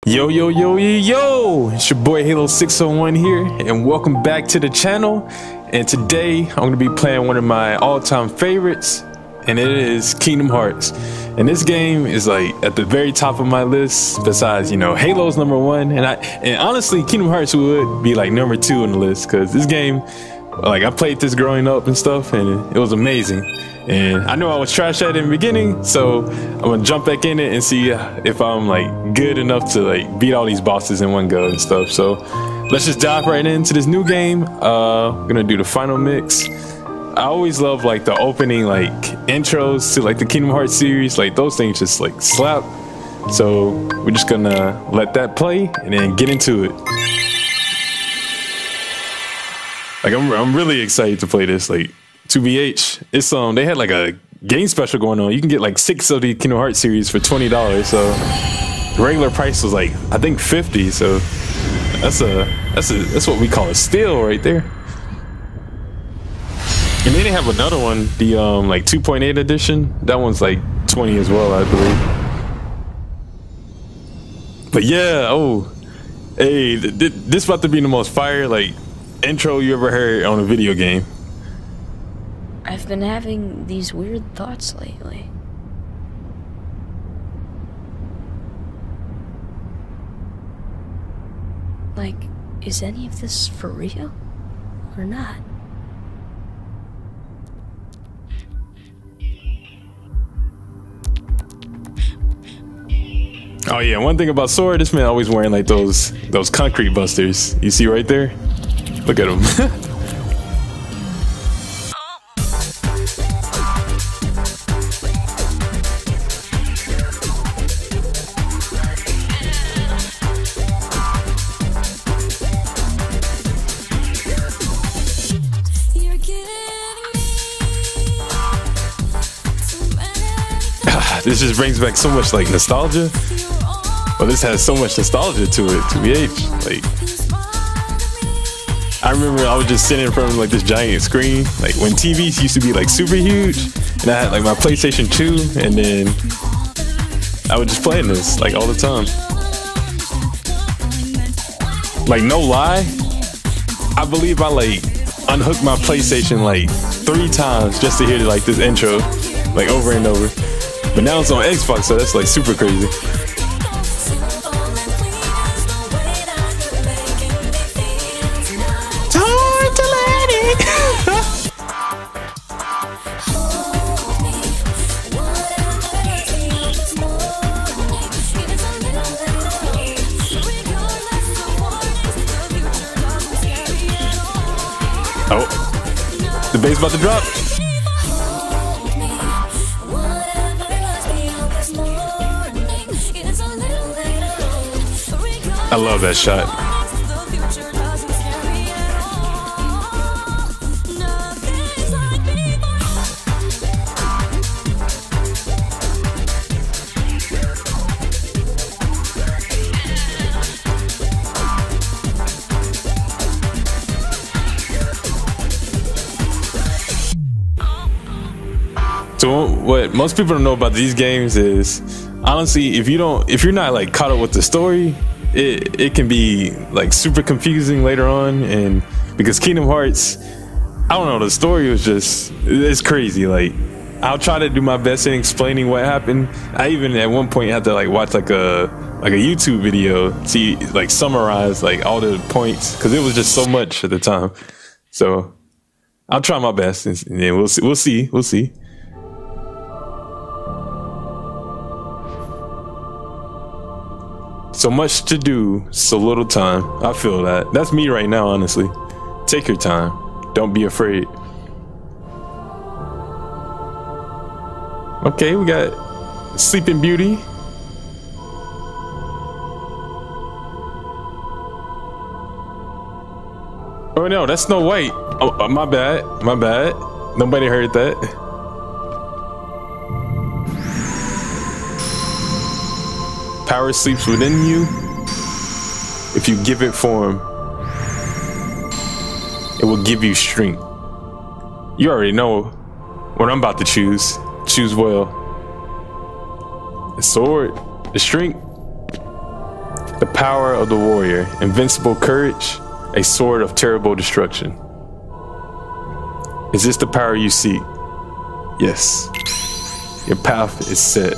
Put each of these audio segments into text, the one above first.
Yo, yo, yo, yo, yo! It's your boy Halo 601 here, and welcome back to the channel. And today, I'm going to be playing one of my all-time favorites, and it is Kingdom Hearts. And this game is like at the very top of my list, besides, you know, Halo's #1. And honestly, Kingdom Hearts would be like #2 on the list, because this game, like, I played this growing up and stuff, and it was amazing. And I know I was trash at it in the beginning, so I'm gonna jump back in it and see if I'm like good enough to like beat all these bosses in one go and stuff. So let's just dive right into this new game. We're gonna do the final mix. I always love like the opening like intros to like the Kingdom Hearts series. Like those things just like slap. So we're just gonna let that play and then get into it. Like I'm really excited to play this. Like 2BH, it's they had like a game special going on. You can get like 6 of the Kingdom Hearts series for $20. So the regular price was like I think $50. So that's what we call a steal right there. And then they have another one, the like 2.8 edition. That one's like 20 as well, I believe. But yeah, oh, hey, this about to be the most fire like intro you ever heard on a video game. I've been having these weird thoughts lately. Like, is any of this for real or not? Oh yeah, one thing about Sora, this man always wearing like those concrete busters. You see right there? Look at him. This just brings back so much like nostalgia. Well, this has so much nostalgia to it, 2BH. Like, I remember I was just sitting in front of like this giant screen, like when TVs used to be like super huge, and I had like my PlayStation 2, and then I was just playing this like all the time. Like no lie, I believe I like unhooked my PlayStation like 3 times just to hear like this intro, like over and over. But now it's on Xbox, so that's like super crazy. Time to let it. Oh, the bass about to drop. I love that shot. So what most people don't know about these games is, honestly, if you're not like caught up with the story, it can be like super confusing later on. And because Kingdom Hearts, I don't know, the story was just, it's crazy. Like I'll try to do my best in explaining what happened. I even at one point had to like watch like a YouTube video to like summarize like all the points, because it was just so much at the time. So I'll try my best, and then we'll see. So much to do, so little time. I feel that. That's me right now, honestly. Take your time. Don't be afraid. Okay, we got Sleeping Beauty. Oh no, that's Snow White. Oh, my bad. Nobody heard that. Power sleeps within you if you give it form. It will give you strength. You already know what I'm about to choose. Choose well. The sword, the strength, the power of the warrior, invincible courage, a sword of terrible destruction. Is this the power you seek? Yes. Your path is set.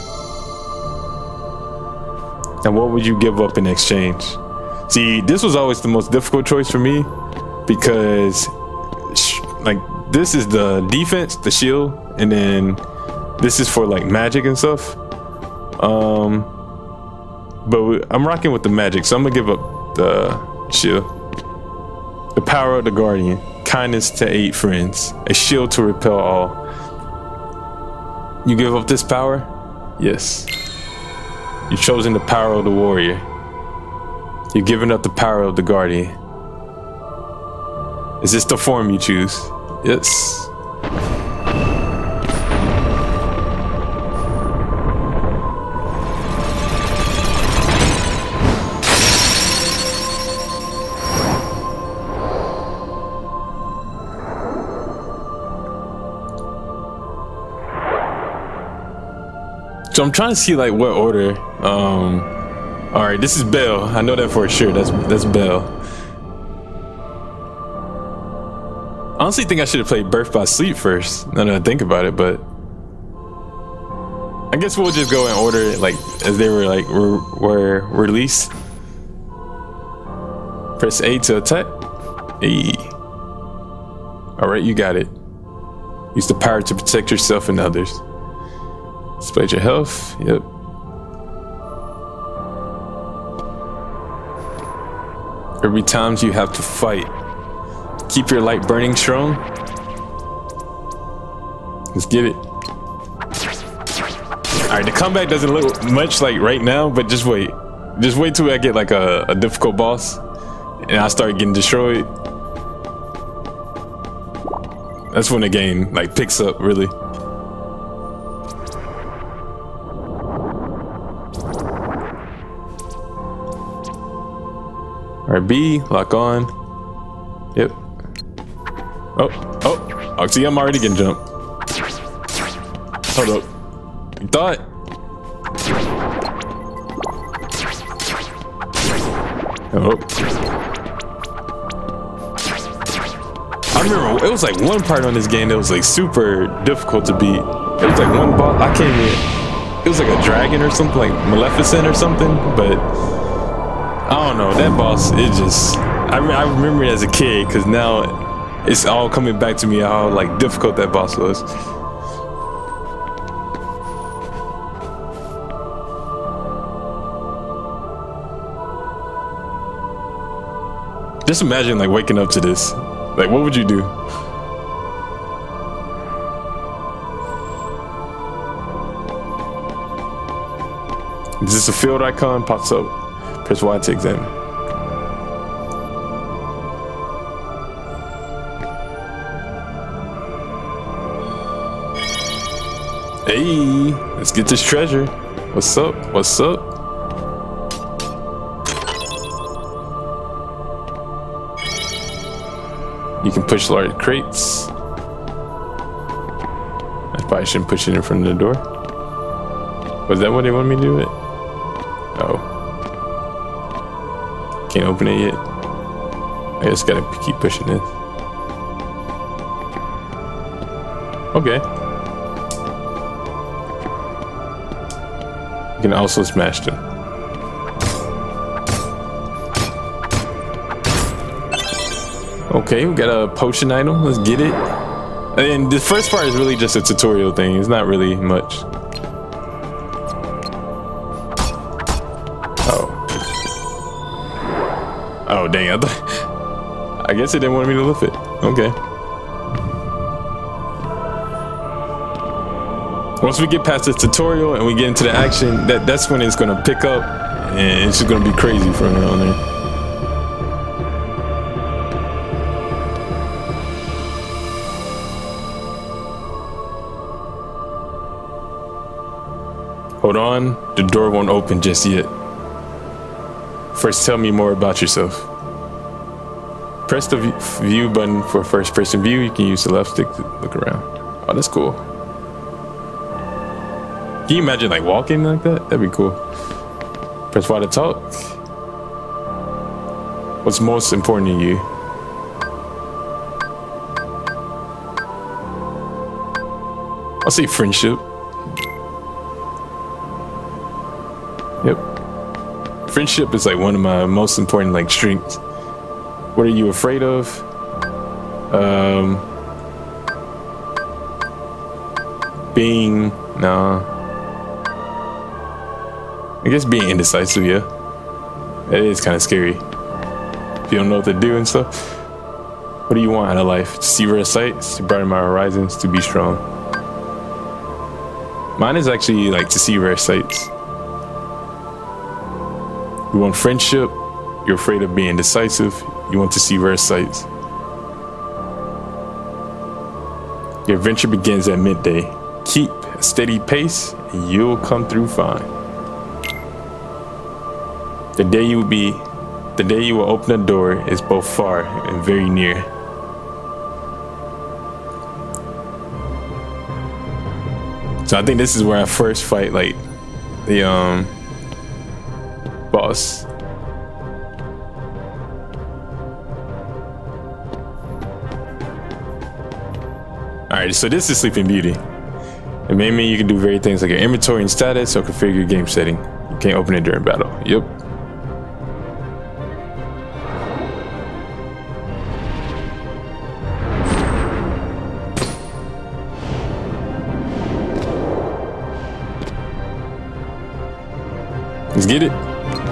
And what would you give up in exchange? See, this was always the most difficult choice for me because like this is the defense, the shield, and then this is for like magic and stuff. But I'm rocking with the magic, so I'm gonna give up the shield. The power of the guardian, kindness to aid friends, a shield to repel all. You give up this power? Yes. You've chosen the power of the warrior. You've given up the power of the guardian. Is this the form you choose? Yes. So I'm trying to see like what order. All right, this is Bell. I know that for sure. That's Bell. I honestly think I should have played Birth by Sleep first. Now that I think about it, but I guess we'll just go in order like as they were like were released. Press A to attack. A. All right, you got it. Use the power to protect yourself and others. Display your health. Yep. Every time you have to fight, keep your light burning strong. Let's get it. All right, the comeback doesn't look much like right now, but just wait. Just wait till I get like a difficult boss and I start getting destroyed. That's when the game like picks up really. All right, B, lock on. Yep. Oh, see, I'm already getting jumped. Hold up. You thought? Oh. I remember it was like one part on this game that was like super difficult to beat. It was like one boss, I can't even, it was like a dragon or something, like Maleficent or something, but I don't know, that boss, it just, I remember it as a kid because now it's all coming back to me how like difficult that boss was. Just imagine like waking up to this. Like, what would you do? Is this a field icon? Pops up. Press Y to examine. Hey, let's get this treasure. What's up? What's up? You can push large crates. I probably shouldn't push it in front of the door. Was that what they wanted me to do it? Oh. Can't open it yet. I just gotta keep pushing it. Okay. You can also smash them. Okay, we got a potion item. Let's get it. And the first part is really just a tutorial thing. It's not really much. Oh, dang. I guess it didn't want me to lift it. Okay. Once we get past this tutorial and we get into the action, that's when it's going to pick up. And it's just going to be crazy from here on there. Hold on, the door won't open just yet. First, tell me more about yourself. Press the view button for first person view. You can use the left stick to look around. Oh, that's cool. Can you imagine like walking like that? That'd be cool. Press Y to talk. What's most important to you? I'll say friendship. Yep. Friendship is like one of my most important like strengths. What are you afraid of? I guess being indecisive, yeah. It is kind of scary. If you don't know what to do and stuff. What do you want out of life? To see rare sights, to broaden my horizons, to be strong. Mine is actually like to see rare sights. You want friendship, you're afraid of being decisive, you want to see rare sights. Your adventure begins at midday. Keep a steady pace and you'll come through fine. The day you will open a door is both far and very near. So I think this is where I first fight like the boss. Alright, so this is Sleeping Beauty. It may mean you can do various things like your inventory and status or configure your game setting. You can't open it during battle. Yep. Let's get it.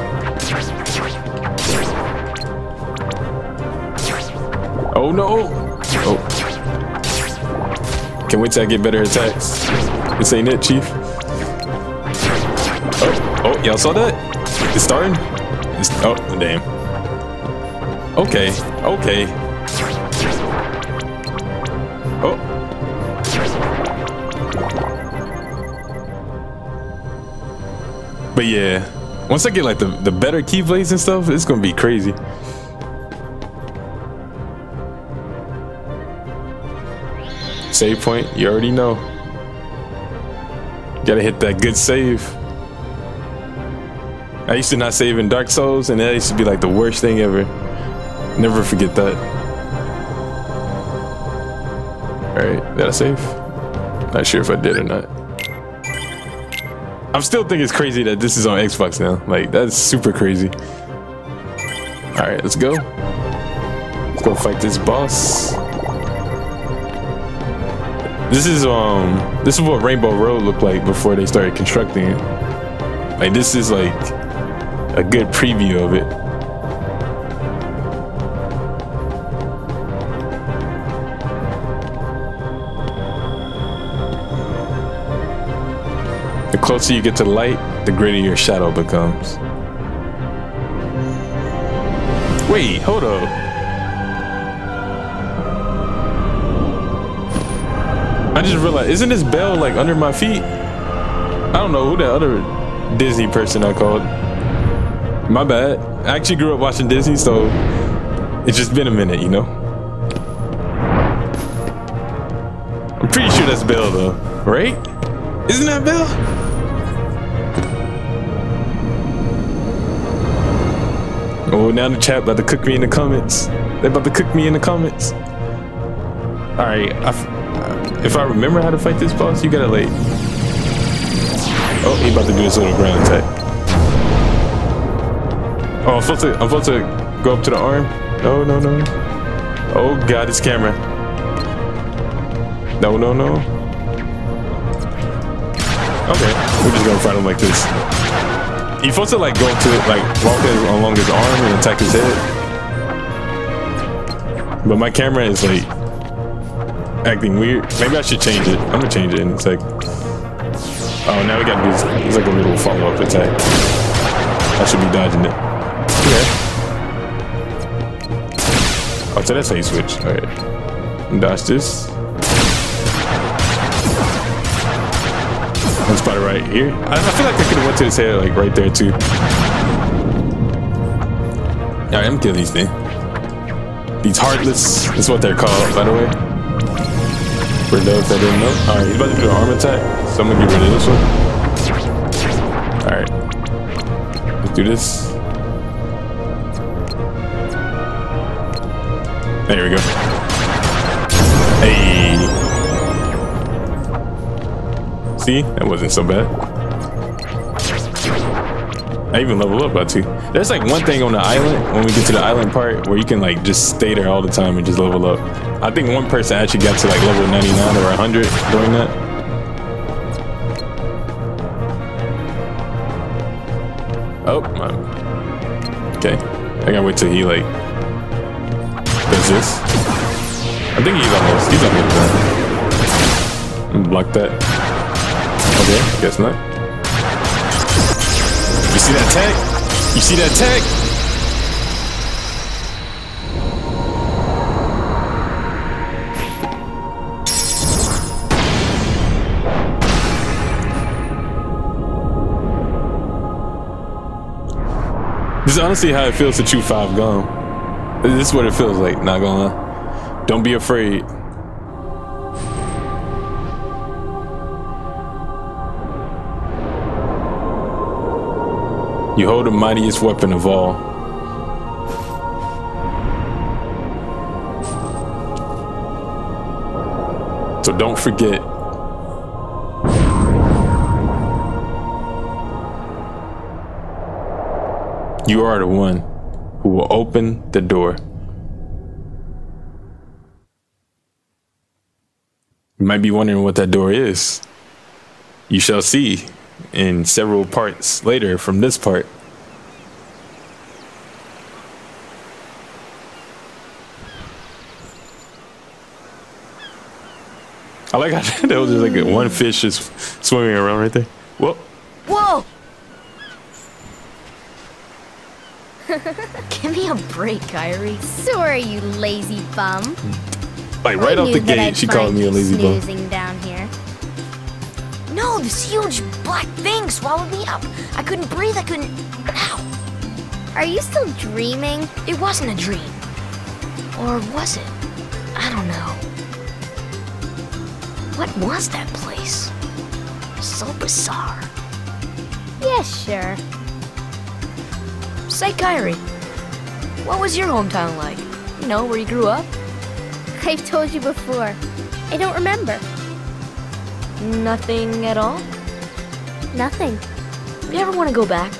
Oh no! Oh. Can't wait till I get better attacks. This ain't it, Chief. Oh, y'all saw that? It's starting? Oh, damn. Okay. Oh. But yeah, once I get like the better keyblades and stuff, it's gonna be crazy. Save point, you already know. Gotta hit that good save. I used to not save in Dark Souls, and that used to be like the worst thing ever. Never forget that. Alright, did I save? Not sure if I did or not. I'm still thinking it's crazy that this is on Xbox now. Like, that's super crazy. Alright, let's go. Let's go fight this boss. This is what Rainbow Road looked like before they started constructing it. Like, this is like a good preview of it. The closer you get to the light, the greater your shadow becomes. Wait, hold up. I just realized, isn't this bell like under my feet? I don't know who that other Disney person I called. My bad. I actually grew up watching Disney, so it's just been a minute, you know? I'm pretty sure that's Belle though, right? Isn't that Belle? Oh, now the chat about to cook me in the comments. They about to cook me in the comments. Alright, if I remember how to fight this boss, you gotta like... Oh, he about to do this little ground attack. Oh, I'm supposed to go up to the arm? No. Oh god, it's camera. No. Okay, we're just gonna fight him like this. You're supposed to like go to like walk along his arm and attack his head. But my camera is like acting weird. Maybe I should change it. I'm gonna change it in a sec. Oh, now we gotta do this. It's like a little follow-up attack. I should be dodging it. Okay. Oh, so that's how you switch. Alright. Dodge this. One spot right here. I feel like I could have went to his head like right there too. Alright, I'm gonna kill these things. These Heartless. That's what they're called, by the way. For those that didn't know. Alright, he's about to do an arm attack. So I'm gonna get rid of this one. Alright. Let's do this. There we go. Hey. See, that wasn't so bad. I even level up by 2. There's like one thing on the island when we get to the island part where you can like just stay there all the time and just level up. I think one person actually got to like level 99 or 100 doing that. Oh, okay. I gotta wait till he like does this. I think he's almost done. Block that. Okay, guess not. You see that tag? You see that tag? This is honestly how it feels to chew 5 gum. This is what it feels like, not gonna lie. Don't be afraid. You hold the mightiest weapon of all. So don't forget. You are the one who will open the door. You might be wondering what that door is. You shall see in several parts later from this part. I like how there was just like one fish just swimming around right there. Whoa. Whoa! Give me a break, Kyrie. Sorry, you lazy bum. Like right off the gate, she called me a lazy bum. Snoozing down here. No, this huge black thing swallowed me up. I couldn't breathe, I couldn't... Ow! Are you still dreaming? It wasn't a dream. Or was it? I don't know. What was that place? So bizarre. Yeah, sure. Say, Kyrie, what was your hometown like? You know, where you grew up? I've told you before. I don't remember. Nothing at all? Nothing. You ever want to go back?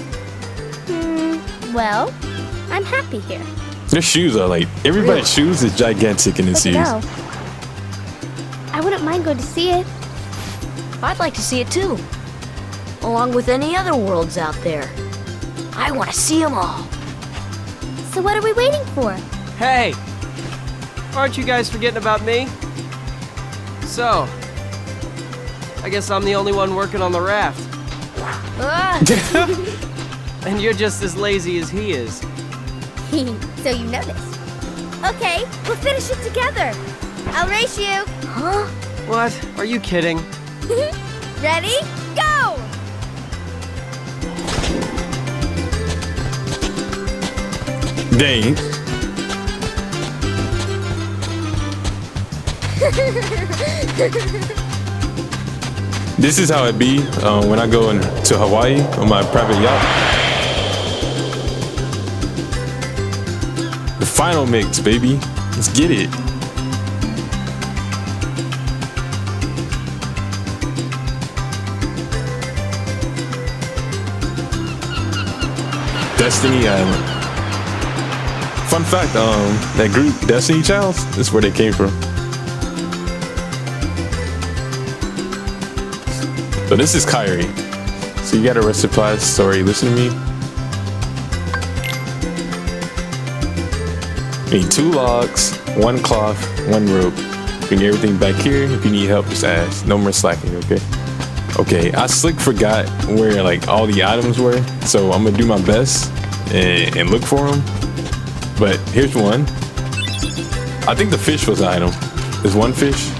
Well, I'm happy here. Their shoes are like, everybody's shoes is gigantic in this series. Let's go. I wouldn't mind going to see it. I'd like to see it too. Along with any other worlds out there. I want to see them all. So what are we waiting for? Hey! Aren't you guys forgetting about me? So, I guess I'm the only one working on the raft. Ah! And you're just as lazy as he is. So you noticed. Okay, we'll finish it together. I'll race you. Huh? What? Are you kidding? Ready? Go! Dang. This is how it be when I go to Hawaii on my private yacht. The final mix, baby. Let's get it. Destiny Island. Fun fact, that group, Destiny Child, is where they came from. So this is Kyrie. So you got a recipe. Sorry, listen to me. You need 2 logs, 1 cloth, 1 rope. You need everything back here. If you need help, just ask. No more slacking, okay? Okay, I slick forgot where like all the items were, so I'm gonna do my best and look for them. But here's one. I think the fish was an item. There's 1 fish.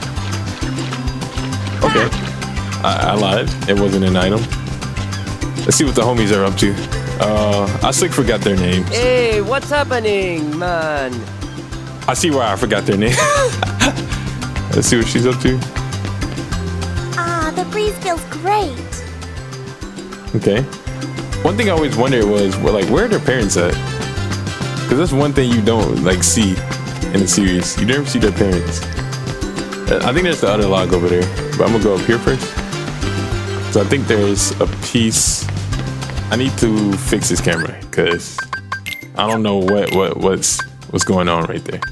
Okay. I lied. It wasn't an item. Let's see what the homies are up to. I slick forgot their names. Hey, what's happening, man? I see why I forgot their name. Let's see what she's up to. Ah, the breeze feels great. Okay. One thing I always wondered was, well, like, where are their parents at? Because that's one thing you don't like see in the series. You never see their parents. I think there's the other log over there, but I'm gonna go up here first. So I think there's a piece. I need to fix this camera because I don't know what's going on right there.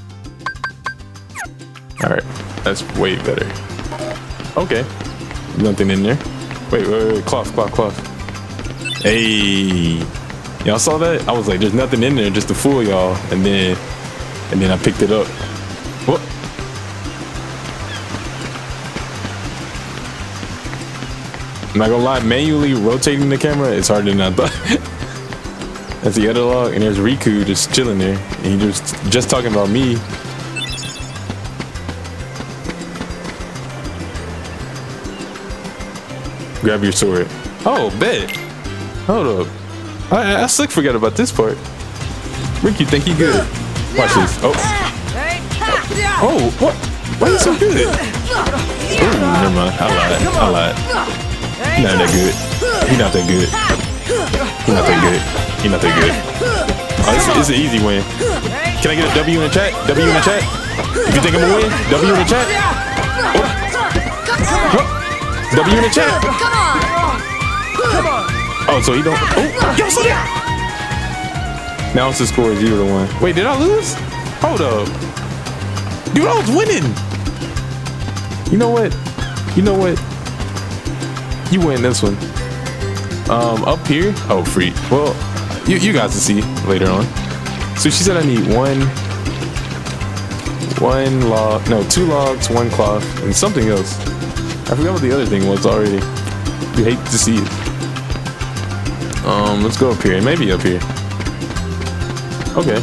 All right, that's way better. Okay, nothing in there. Wait, cloth. Hey, y'all saw that? I was like, there's nothing in there just to fool y'all, and then I picked it up. What? I'm not gonna lie, manually rotating the camera is harder than I thought. That's the other log, and there's Riku just chilling there, and he just talking about me. Grab your sword. Oh, bet. Hold up. I slick forgot about this part. Rick, you think he good? Watch this. Oh. Oh, what? Why are you so good? Oh, never mind. I lied. He's not that good. He's not that good. Oh, it's an easy win. Can I get a W in the chat? W in the chat? If you think I'm gonna win, W in the chat. Oh. W in the chat. Come on! Oh, so he don't. Oh, yo, so that. Now it's the score 0-1. Wait, did I lose? Hold up, dude, I was winning. You know what? You win this one. Up here. Oh, free. Well, you guys will see later on. So she said I need one log. No, 2 logs, 1 cloth, and something else. I forgot what the other thing was already. You hate to see it. Let's go up here. Maybe up here. Okay.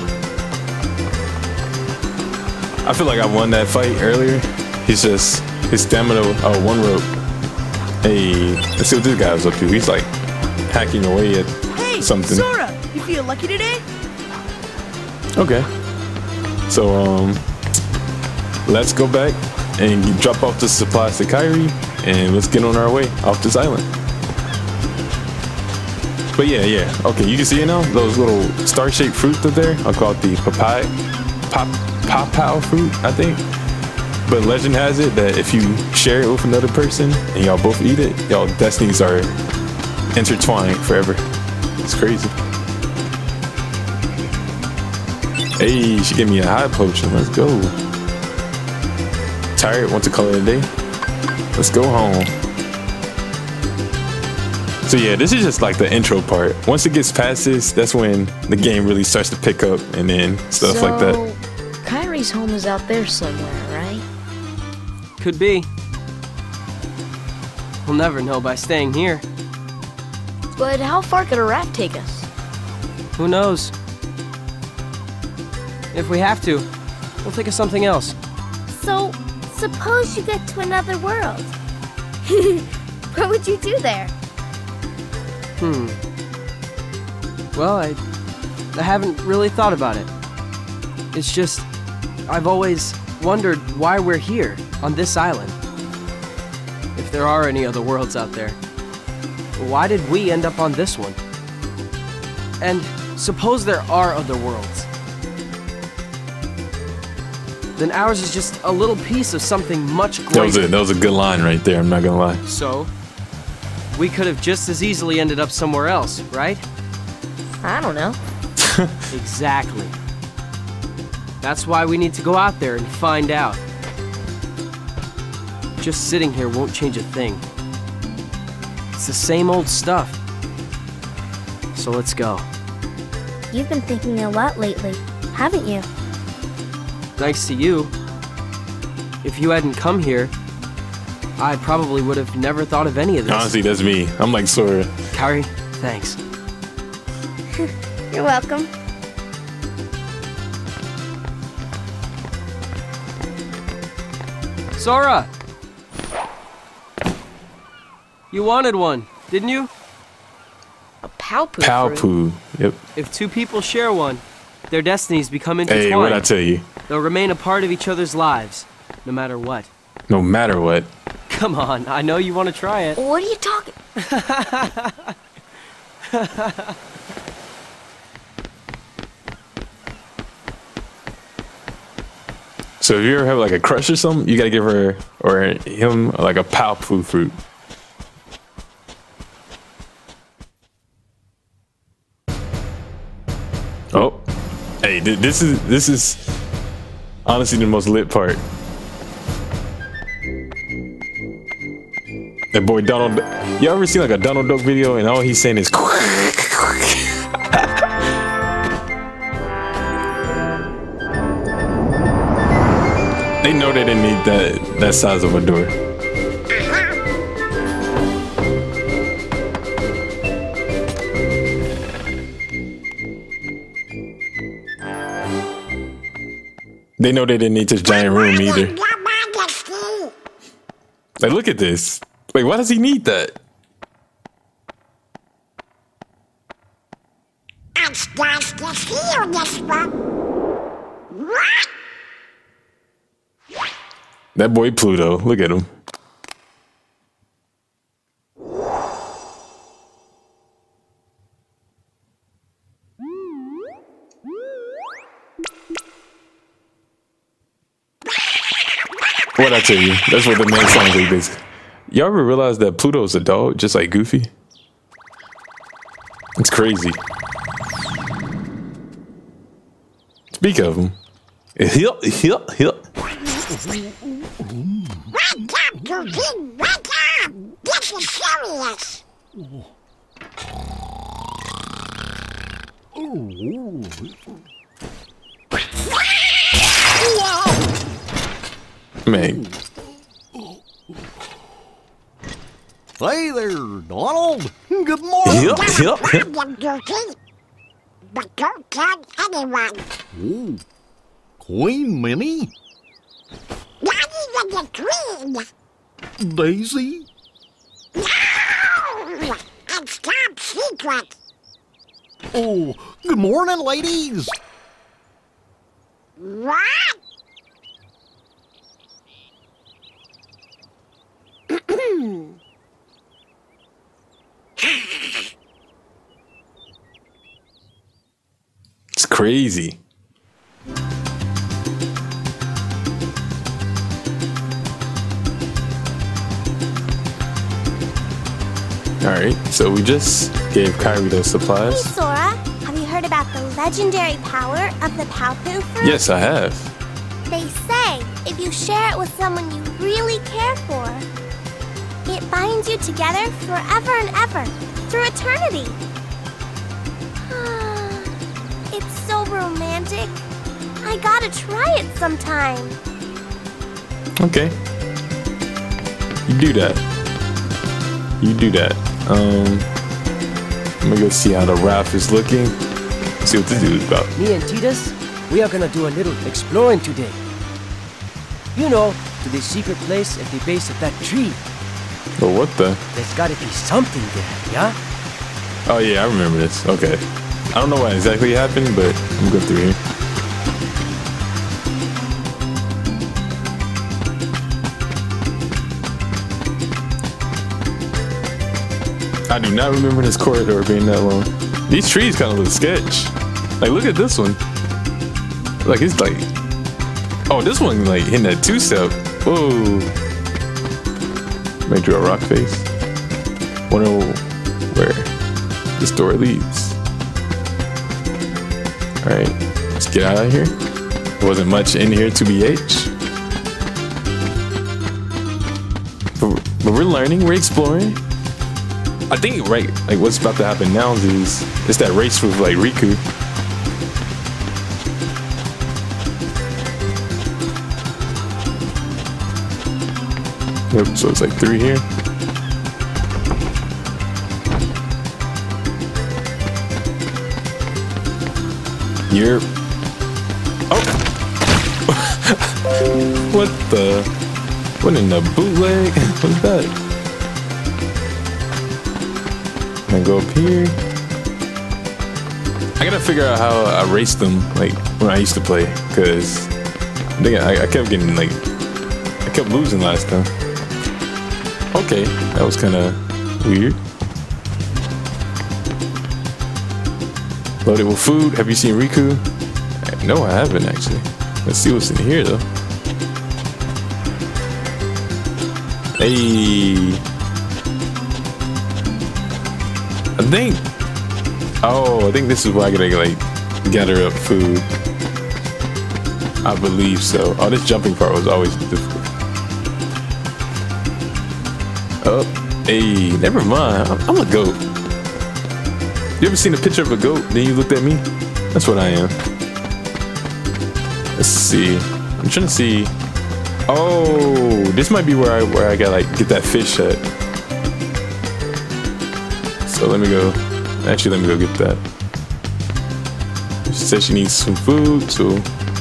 I feel like I won that fight earlier. He's just his stamina. Oh, 1 rope. Hey, let's see what this guy was up to. He's like hacking away at something. Hey, Sora, you feel lucky today? Okay. So let's go back and drop off the supplies to Kairi, and let's get on our way off this island. But yeah. Okay, you can see it now. Those little star-shaped fruit up there. I'll call it the papao fruit, I think. But legend has it that if you share it with another person and y'all both eat it, y'all destinies are intertwined forever. It's crazy. Hey, she gave me a high potion. Let's go. Tired, want to call it a day. Let's go home. So yeah, this is just like the intro part. Once it gets past this, that's when the game really starts to pick up, and then stuff like that. Kairi's home is out there somewhere, right? Could be. We'll never know by staying here. But how far could a raft take us? Who knows? If we have to, we'll think of something else. So, suppose you get to another world. What would you do there? Well, I haven't really thought about it. It's just, I've always wondered why we're here, on this island. If there are any other worlds out there. Why did we end up on this one? And suppose there are other worlds. Then ours is just a little piece of something much greater. That was a good line right there, I'm not gonna lie. So, we could have just as easily ended up somewhere else, right? I don't know. Exactly. That's why we need to go out there and find out. Just sitting here won't change a thing. It's the same old stuff. So let's go. You've been thinking a lot lately, haven't you? Thanks to you. If you hadn't come here, I probably would have never thought of any of this. Honestly, that's me. I'm like Sora. Kairi, thanks. You're welcome. Sora! You wanted one, didn't you? A Palpu. Palpu. Yep. If 2 people share one, their destinies become intertwined. Hey, what'd I tell you? They'll remain a part of each other's lives, no matter what. No matter what. Come on, I know you want to try it. What are you talking? So if you ever have like a crush or something, you gotta give her or him like a Paopu fruit. Oh, hey, this is honestly the most lit part. That boy Donald, you ever seen like a Donald Duck video and all he's saying is They know they didn't need that size of a door. They know they didn't need this giant room either. Like, look at this. Like, why does he need that? That boy Pluto, look at him. What'd I tell you? That's what the man sounds like, basically. Y'all ever realize that Pluto's a dog, just like Goofy? It's crazy. Speak of him. Hill. Wake up, Goofy! Wake up! This is serious! Man. Hey there, Donald. Good morning. Yep. Goofy. But don't tell anyone. Ooh. Queen Minnie? Not even the queen. Daisy? No! It's top secret. Oh, good morning, ladies. What? It's crazy. Alright, so we just gave Kairi those Hey, supplies. Sora, have you heard about the legendary power of the Paopu fruit? Yes, I have. They say if you share it with someone you really care for, it binds you together forever and ever, through eternity. It's so romantic. I gotta try it sometime. Okay. You do that. You do that. I'm gonna go see how the raft is looking. See what this dude is about. Me and Titus, we are gonna do a little exploring today. You know, to the secret place at the base of that tree. But what the? There's gotta be something there, yeah? Oh yeah, I remember this. Okay. I don't know what exactly happened, but I'm good through here. I do not remember this corridor being that long. These trees kind of look sketch. Like, look at this one. Like, it's like... Oh, this one, like, hitting that two-step. Whoa. May draw a rock face. Wonder where this door leads. Alright, let's get out of here. There wasn't much in here to BH. But we're learning, we're exploring. I think, right, like what's about to happen now is it's that race with like Riku. Yep, so it's like 3 here. Yep. Oh! What the? What in the bootleg? What's that? And go up here. I gotta figure out how I raced them like when I used to play, cause I kept getting like I kept losing last time. Okay, that was kind of weird. Loaded with food. Have you seen Riku? No, I haven't actually. Let's see what's in here though. Hey. I think this is where I gotta like gather up food. I believe so. Oh, this jumping part was always difficult. Oh, hey, never mind. I'm a goat. You ever seen a picture of a goat, then you looked at me? That's what I am. Let's see. I'm trying to see. Oh, this might be where I gotta like get that fish at. So let me go. Actually, let me go get that. She said she needs some food, so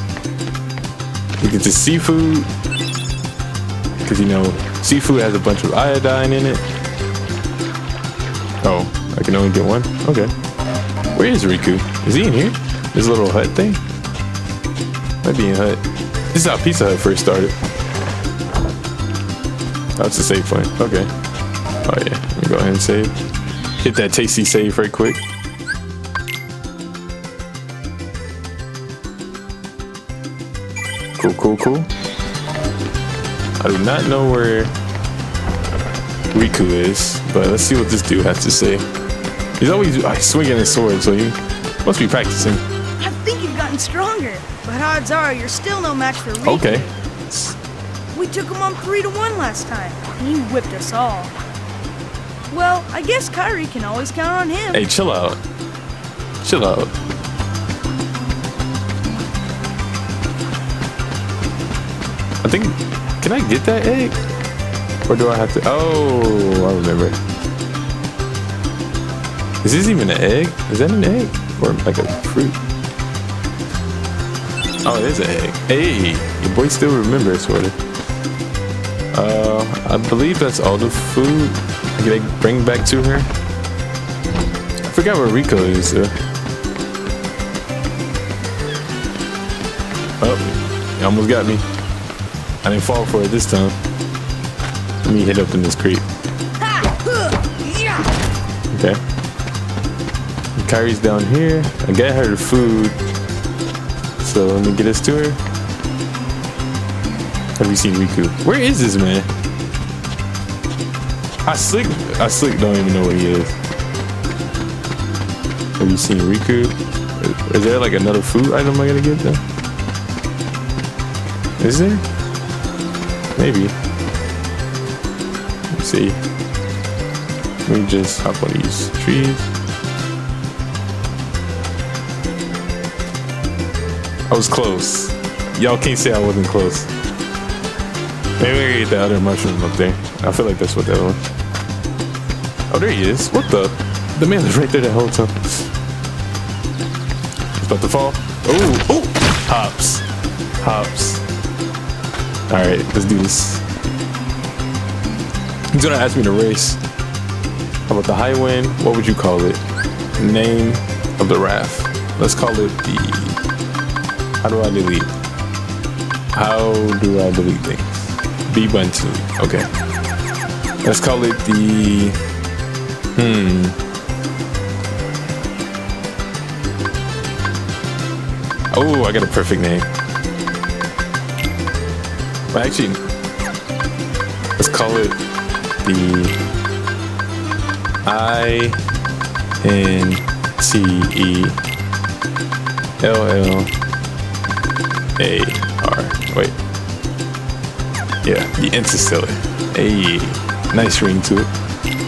we get the seafood. Because, you know, seafood has a bunch of iodine in it. Oh, I can only get one? Okay. Where is Riku? Is he in here? This little hut thing? Might be in hut. This is how Pizza Hut first started. That's a save point. Okay. Oh, yeah. Let me go ahead and save. Hit that tasty save right quick. Cool. I do not know where Riku is, but let's see what this dude has to say. He's always swinging his sword, so he must be practicing. I think you've gotten stronger, but odds are you're still no match for Riku. Okay. We took him on 3-1 last time. He whipped us all. Well, I guess Kairi can always count on him. Hey, chill out. Chill out. I think, can I get that egg? Or do I have to? Oh, I remember. Is this even an egg? Is that an egg? Or like a fruit? Oh, it is an egg. Hey, your boy still remembers, sort of. I believe that's all the food I can bring back to her. I forgot where Rico is. Oh, you almost got me. I didn't fall for it this time. Let me hit up in this creep. Okay. Kairi's down here. I got her the food. So let me get us to her. Have you seen Riku? Where is this man? I slick don't even know where he is. Have you seen Riku? Is there like another food item I gotta get though? Is there? Maybe. Let's see. Let me just hop on these trees. I was close. Y'all can't say I wasn't close. Maybe I get the other mushroom up there. I feel like that's what that was. Oh, there he is. What the? The man is right there the whole time. It's about to fall. Oh! Hops. Alright, let's do this. He's gonna ask me to race. How about the high wind? What would you call it? Name of the raft. Let's call it the... How do I delete? How do I delete things? B button to delete. Okay. Let's call it the... Oh, I got a perfect name. Well, actually, let's call it the INTELLAR. Wait. Yeah, the Interstellar. Hey, nice ring to it.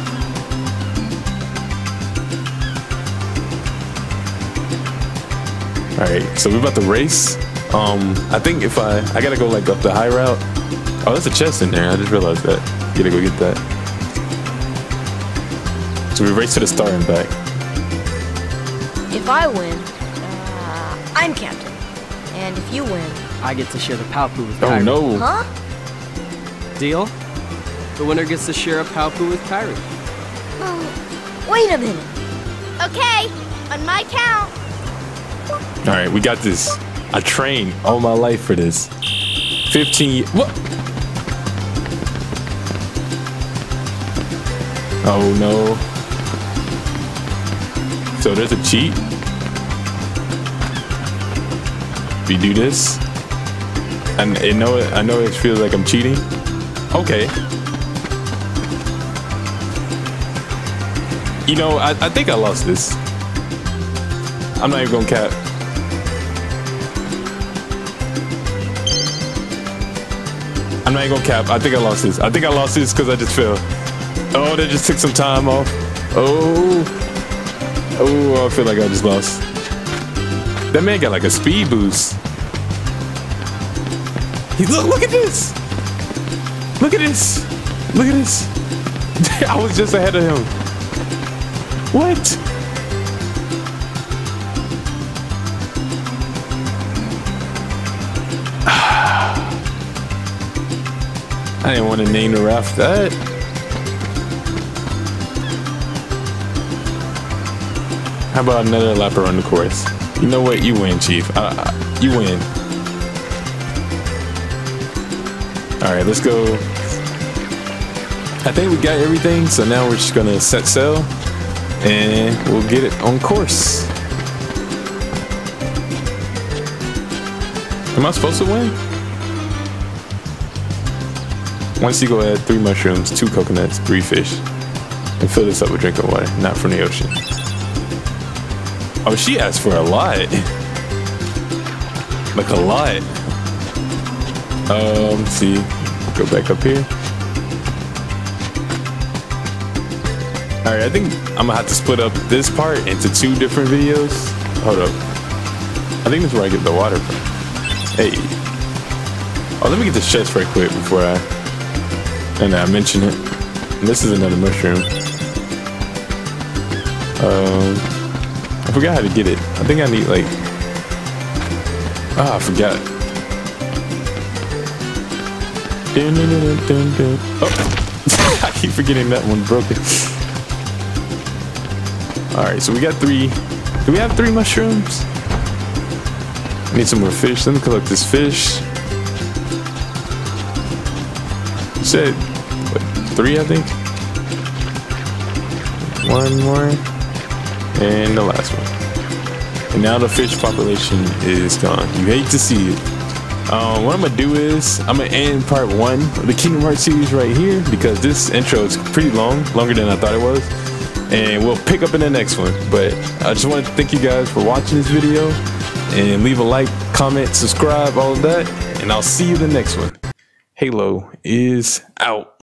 Alright, so we're about to race. I think if I gotta go like up the high route. Oh, there's a chest in there. I just realized that. Gotta go get that. So we race to the star and back. If I win, I'm captain. And if you win... I get to share the Palpu with Oh Kairi. no. Huh? Deal? The winner gets to share a Palpu with Kairi. Wait a minute. Okay, on my count. Alright, we got this. I trained all my life for this. 15 years. What? Oh no. So there's a cheat. We do this. And I know it feels like I'm cheating. Okay. You know, I think I lost this. I'm not even gonna cap. I'm not even gonna cap. I think I lost this. I think I lost this because I just fell. Oh, that just took some time off. Oh, I feel like I just lost. That man got like a speed boost. Look at this. Look at this. Look at this. I was just ahead of him. What? I didn't want to name the raft that. How about another lap around the course? You know what? You win, Chief. You win. All right, let's go. I think we got everything, so now we're just gonna set sail and we'll get it on course. Am I supposed to win? Once you go ahead, 3 mushrooms, 2 coconuts, 3 fish, and fill this up with drinking water, not from the ocean. Oh, she asked for a lot. Like a lot. Let's see. Go back up here. Alright, I think I'm gonna have to split up this part into 2 different videos. Hold up. I think this is where I get the water from. Hey. Oh, let me get this chest right quick before I mention it. And this is another mushroom. I forgot how to get it. I think I need like... I forgot. Oh, I keep forgetting that one broke it. Alright, so we got 3. Do we have 3 mushrooms? Need some more fish. Let me collect this fish. You said, what, 3, I think? 1 more. And the last one. And now the fish population is gone. You hate to see it. What I'm gonna do is I'm gonna end part 1 of the Kingdom Hearts series right here because this intro is pretty long, longer than I thought it was. And we'll pick up in the next one. But I just wanted to thank you guys for watching this video and leave a like, comment, subscribe, all of that. And I'll see you in the next one. Halo is out.